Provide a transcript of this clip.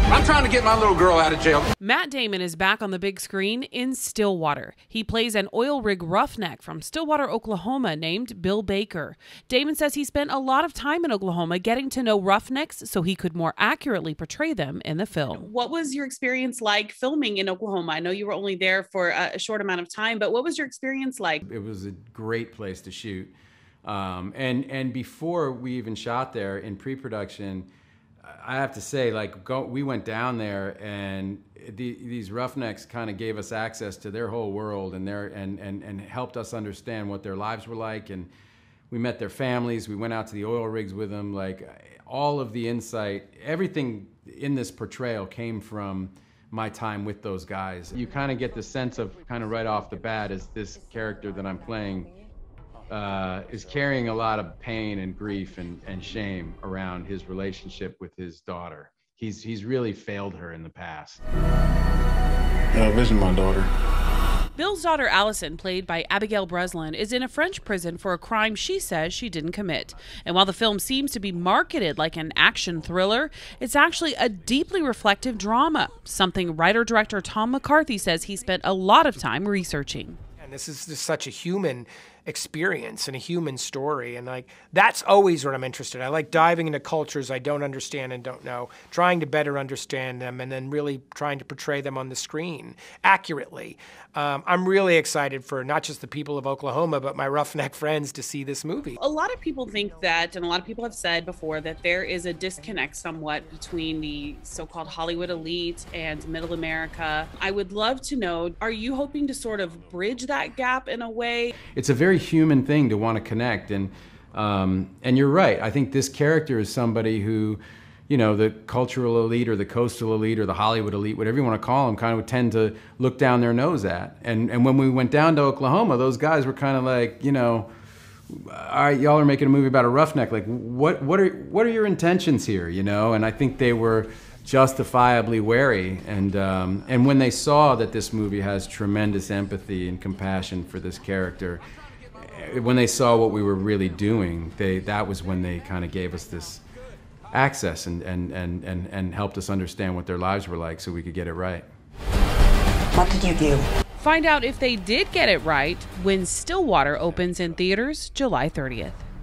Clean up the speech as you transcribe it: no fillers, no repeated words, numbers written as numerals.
I'm trying to get my little girl out of jail. Matt Damon is back on the big screen in Stillwater. He plays an oil rig roughneck from Stillwater, Oklahoma, named Bill Baker. Damon says he spent a lot of time in Oklahoma getting to know roughnecks so he could more accurately portray them in the film. What was your experience like filming in Oklahoma? I know you were only there for a short amount of time, but what was your experience like? It was a great place to shoot. And before we even shot there in pre-production, I have to say, we went down there, and these roughnecks kind of gave us access to their whole world, and helped us understand what their lives were like. And we met their families. We went out to the oil rigs with them. Like, all of the insight, everything in this portrayal came from my time with those guys. You kind of get the sense of, kind of right off the bat, as this character that I'm playing is carrying a lot of pain and grief and shame around his relationship with his daughter. He's really failed her in the past. Visit my daughter. Bill's daughter Allison, played by Abigail Breslin, is in a French prison for a crime she says she didn't commit. And while the film seems to be marketed like an action thriller, it's actually a deeply reflective drama, something writer-director Tom McCarthy says he spent a lot of time researching. And this is just such a human experience and a human story, and that's always what I'm interested in. I like diving into cultures I don't understand and don't know, trying to better understand them, and then really trying to portray them on the screen accurately. I'm really excited for not just the people of Oklahoma, but my roughneck friends to see this movie. A lot of people think that, and a lot of people have said before, that there is a disconnect somewhat between the so-called Hollywood elite and middle America. I would love to know, are you hoping to sort of bridge that gap in a way? It's a very human thing to want to connect, and you're right. I think this character is somebody who, the cultural elite or the coastal elite or the Hollywood elite, whatever you want to call them, kind of would tend to look down their nose at. And when we went down to Oklahoma, those guys were kind of like, all right, y'all are making a movie about a roughneck. Like, what are your intentions here? And I think they were justifiably wary. And when they saw that this movie has tremendous empathy and compassion for this character, when they saw what we were really doing, that was when they kind of gave us this access and helped us understand what their lives were like so we could get it right. What did you do? Find out if they did get it right when Stillwater opens in theaters July 30th.